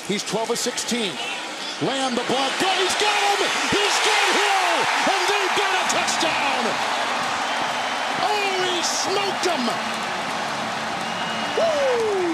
He's 12 of 16. Lamb, the block. Go, he's got him! He's got Hill! And they've got a touchdown! Oh, he smoked him! Woo!